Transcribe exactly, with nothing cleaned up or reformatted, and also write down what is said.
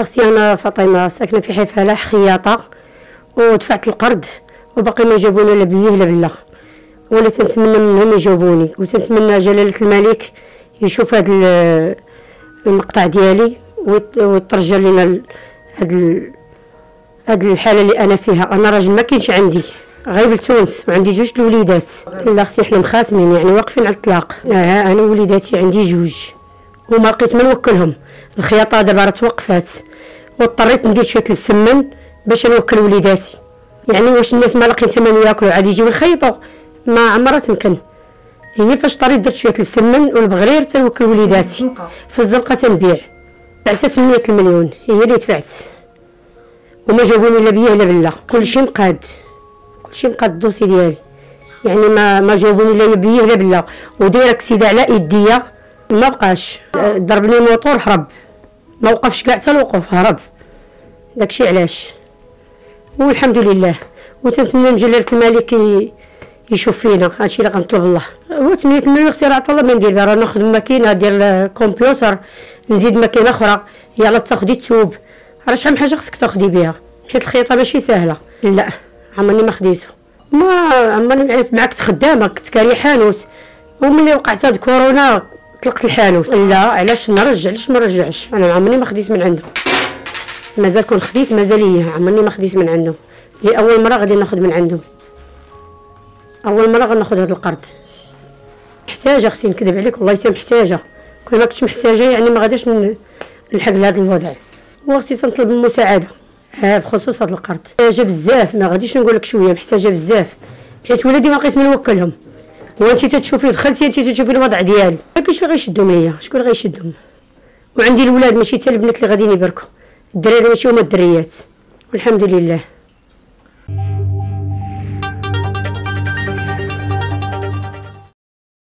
اختي انا فاطمه ساكنه في حي فلاح خياطه، ودفعت القرض وباقي ما جابوني لا بيه لا بالله، وانا تنتمنى منهم يجاوبوني، وتنتمنى جلاله الملك يشوف هذا المقطع ديالي ويترجى لنا هاد هاد الحاله اللي انا فيها. انا راجل ما كاينش عندي غير لتونس وعندي جوج الوليدات. لا اختي حنا مخاسمين يعني واقفين على الطلاق. اه انا وليداتي عندي جوج وما لقيت ما نوكلهم. الخياطه دابا راه توقفات واضطريت ندير شويه السمن باش نوكل وليداتي. يعني واش الناس ما لاقين ثمن ياكلوا عاد يجيو يخيطوا؟ ما عمرها تمكن. هي فاش طريت درت شويه السمن والبغرير تنوكل وليداتي. في الزنقه تنبيع دفعت ثمانية المليون هي اللي دفعت، وما جابوني لا بيه لا بالله. كلشي مقاد كلشي مقاد الدوسي ديالي، يعني ما ما جاوبوني لا بيه لا بالله. ودايره كسيده على يديا ما بقاش، ضربني موطور هرب، ما وقفش كاع حتى الوقوف هرب. داكشي علاش، والحمد لله. وتنتمنى من جلاله الملك يشوف فينا، هادشي اللي غنطلب الله. هو ثمانية المليون اختي راه عطا الله ما ندير بها، راه ناخذ ماكينه ديال الكمبيوتر نزيد ماكينه اخرى. يلا تاخدي الثوب، راه شحال من حاجه خصك تاخدي بها، حيت الخياطه ماشي سهله. لا عمرني ما خديته، ما عمرني عرفت معاك خدامه، كنت كاري حانوت وملي وقعت هاد كورونا طلقت الحانوت. لا علاش نرجع؟ علاش ما نرجعش؟ انا عمرني ما خديت من عنده، مازال كون خديت مازال هي عمرني ما خديت من عنده. لي اول مره غادي ناخذ من عنده، اول مره غناخذ هذا القرض. محتاجه اختي نكذب عليك والله حتى محتاجه، كون ما كنتش محتاجه يعني ما غاديش نلحق لهذا الوضع. واختي تنطلب المساعده ها بخصوص هذا القرض. محتاجه بزاف، ما غاديش نقول لك شويه، محتاجه بزاف حيت ولادي ما لقيت من نوكلهم. وانت تتشوفي دخلتي انت تتشوفي الوضع ديالي، ما كاينش اللي غيشدهم ليا، شكون اللي غيشدهم؟ وعندي الولاد ماشي حتى البنات اللي غاديين يبركوا، الدراري ماشي هما الدريات، والحمد لله.